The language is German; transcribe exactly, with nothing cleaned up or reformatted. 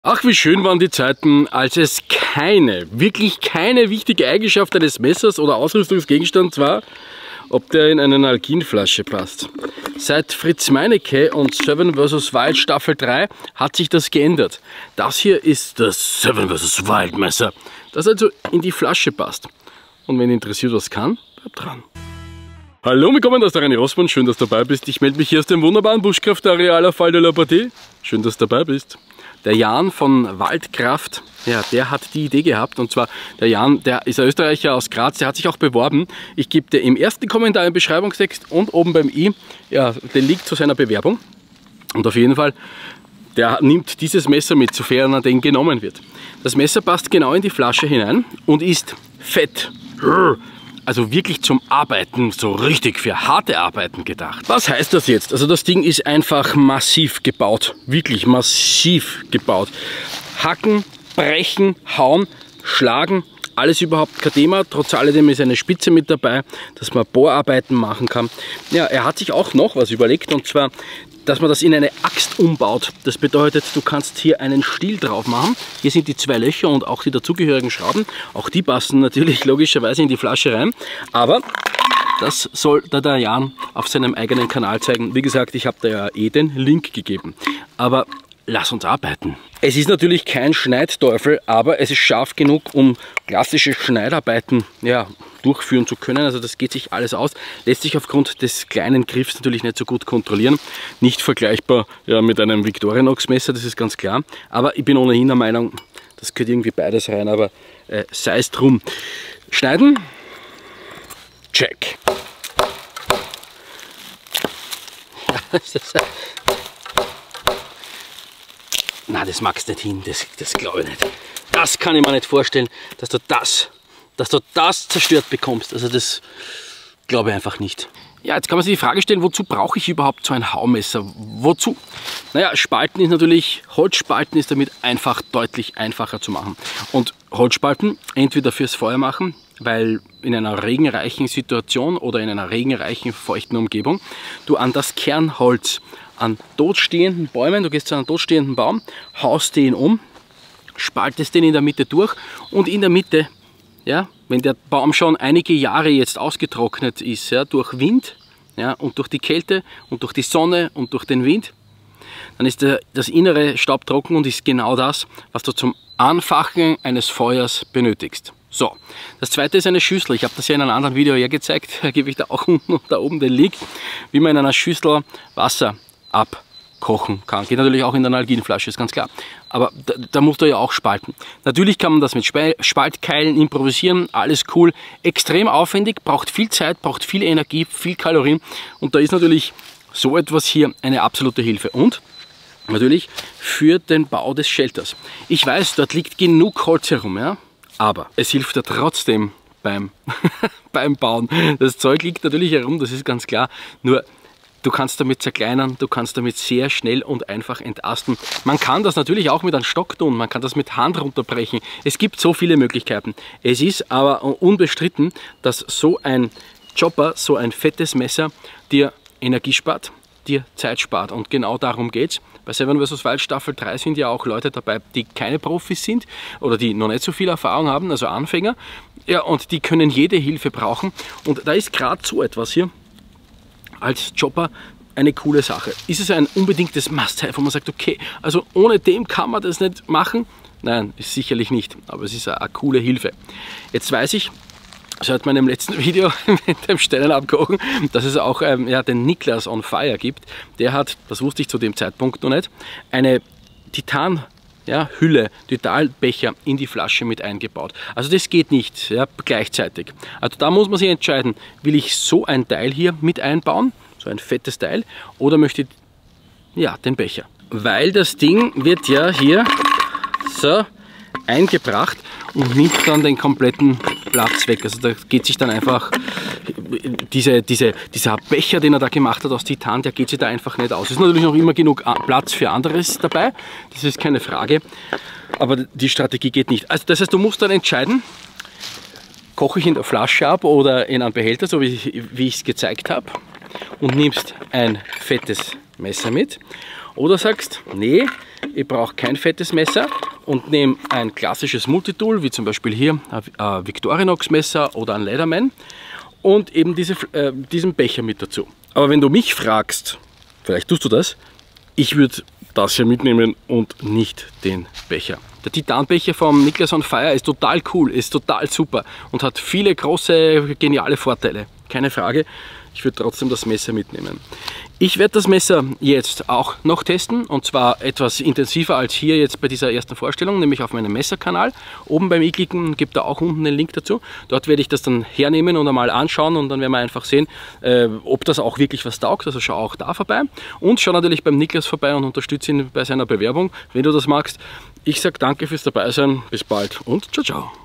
Ach, wie schön waren die Zeiten, als es keine, wirklich keine wichtige Eigenschaft eines Messers oder Ausrüstungsgegenstands war, ob der in eine Nalgene-Flasche passt. Seit Fritz Meinecke und Seven versus. Wild Staffel drei hat sich das geändert. Das hier ist das Seven versus. Wild Messer, das also in die Flasche passt. Und wenn interessiert was kann, bleibt dran. Hallo, willkommen, das ist der René Rossmann, schön, dass du dabei bist. Ich melde mich hier aus dem wunderbaren Buschkraftareal auf Val de la Partie. Schön, dass du dabei bist. Der Jan von Waldkraft, ja, der hat die Idee gehabt, und zwar der Jan, der ist ein Österreicher aus Graz, der hat sich auch beworben. Ich gebe dir im ersten Kommentar im Beschreibungstext und oben beim i ja, den Link zu seiner Bewerbung. Und auf jeden Fall, der nimmt dieses Messer mit, sofern er denn genommen wird. Das Messer passt genau in die Flasche hinein und ist fett. Also wirklich zum Arbeiten, so richtig für harte Arbeiten gedacht. Was heißt das jetzt? Also das Ding ist einfach massiv gebaut, wirklich massiv gebaut. Hacken, brechen, hauen, schlagen, alles überhaupt kein Thema. Trotz alledem ist eine Spitze mit dabei, dass man Bohrarbeiten machen kann. Ja, er hat sich auch noch was überlegt, und zwar, dass man das in eine Axt umbaut. Das bedeutet, du kannst hier einen Stiel drauf machen. Hier sind die zwei Löcher und auch die dazugehörigen Schrauben. Auch die passen natürlich logischerweise in die Flasche rein. Aber das soll der, der Jan auf seinem eigenen Kanal zeigen. Wie gesagt, ich habe da ja eh den Link gegeben. Aber lass uns arbeiten. Es ist natürlich kein Schneidteufel, aber es ist scharf genug, um klassische Schneidarbeiten ja, durchführen zu können. Also das geht sich alles aus. Lässt sich aufgrund des kleinen Griffs natürlich nicht so gut kontrollieren. Nicht vergleichbar ja, mit einem Victorinox Messer, das ist ganz klar. Aber ich bin ohnehin der Meinung, das gehört irgendwie beides rein, aber äh, sei es drum. Schneiden. Check. Na, das magst du nicht hin, das, das glaube ich nicht. Das kann ich mir nicht vorstellen, dass du das, dass du das zerstört bekommst. Also das glaube ich einfach nicht. Ja, jetzt kann man sich die Frage stellen, wozu brauche ich überhaupt so ein Haumesser? Wozu? Naja, Spalten ist natürlich, Holzspalten ist damit einfach deutlich einfacher zu machen. Und Holzspalten entweder fürs Feuer machen, weil in einer regenreichen Situation oder in einer regenreichen, feuchten Umgebung du an das Kernholz, an totstehenden Bäumen, du gehst zu einem totstehenden Baum, haust den um, spaltest den in der Mitte durch und in der Mitte, ja, wenn der Baum schon einige Jahre jetzt ausgetrocknet ist, ja, durch Wind, ja, und durch die Kälte und durch die Sonne und durch den Wind, dann ist der, das innere staubtrocken und ist genau das, was du zum Anfachen eines Feuers benötigst. So, das zweite ist eine Schüssel. Ich habe das ja in einem anderen Video ja gezeigt, da gebe ich da auch unten und da oben den Link, wie man in einer Schüssel Wasser abkochen kann. Geht natürlich auch in der Nalgene-Flasche, ist ganz klar. Aber da, da musst du ja auch spalten. Natürlich kann man das mit Spaltkeilen improvisieren, alles cool. Extrem aufwendig, braucht viel Zeit, braucht viel Energie, viel Kalorien. Und da ist natürlich so etwas hier eine absolute Hilfe. Und natürlich für den Bau des Shelters. Ich weiß, dort liegt genug Holz herum, ja? Aber es hilft ja trotzdem beim, beim Bauen. Das Zeug liegt natürlich herum, das ist ganz klar. Nur du kannst damit zerkleinern, du kannst damit sehr schnell und einfach entasten. Man kann das natürlich auch mit einem Stock tun, man kann das mit Hand runterbrechen. Es gibt so viele Möglichkeiten. Es ist aber unbestritten, dass so ein Chopper, so ein fettes Messer dir Energie spart, dir Zeit spart. Und genau darum geht es. Bei Seven versus. Wild Staffel drei sind ja auch Leute dabei, die keine Profis sind oder die noch nicht so viel Erfahrung haben, also Anfänger. Ja, und die können jede Hilfe brauchen. Und da ist gerade so etwas hier als Chopper eine coole Sache. Ist es ein unbedingtes Must-Have, wo man sagt, okay, also ohne dem kann man das nicht machen? Nein, ist sicherlich nicht, aber es ist eine, eine coole Hilfe. Jetzt weiß ich, seit meinem letzten Video mit dem Steinen abkochen, dass es auch ähm, ja, den Niklas on Fire gibt. Der hat, das wusste ich zu dem Zeitpunkt noch nicht, eine Titan Ja, Hülle, Titanbecher in die Flasche mit eingebaut. Also das geht nicht ja, gleichzeitig. Also da muss man sich entscheiden, will ich so ein Teil hier mit einbauen, so ein fettes Teil, oder möchte ich ja, den Becher. Weil das Ding wird ja hier so eingebracht und nimmt dann den kompletten Platz weg. Also da geht sich dann einfach diese, diese, dieser Becher, den er da gemacht hat aus Titan, der geht sich da einfach nicht aus. Es ist natürlich noch immer genug Platz für anderes dabei, das ist keine Frage, aber die Strategie geht nicht. Also das heißt, du musst dann entscheiden, koche ich in der Flasche ab oder in einem Behälter, so wie, wie ich es gezeigt habe, und nimmst ein fettes Messer mit, oder sagst, nee, ich brauche kein fettes Messer und nehme ein klassisches Multitool, wie zum Beispiel hier ein Victorinox Messer oder ein Leatherman und eben diese, äh, diesen Becher mit dazu. Aber wenn du mich fragst, vielleicht tust du das, ich würde das hier mitnehmen und nicht den Becher. Der Titanbecher vom Niklas on Fire ist total cool, ist total super und hat viele große, geniale Vorteile. Keine Frage, ich würde trotzdem das Messer mitnehmen. Ich werde das Messer jetzt auch noch testen und zwar etwas intensiver als hier jetzt bei dieser ersten Vorstellung, nämlich auf meinem Messerkanal. Oben beim i-Klicken gibt da auch unten den Link dazu. Dort werde ich das dann hernehmen und einmal anschauen und dann werden wir einfach sehen, äh, ob das auch wirklich was taugt. Also schau auch da vorbei und schau natürlich beim Niklas vorbei und unterstütze ihn bei seiner Bewerbung, wenn du das magst. Ich sage danke fürs Dabeisein, bis bald und ciao, ciao.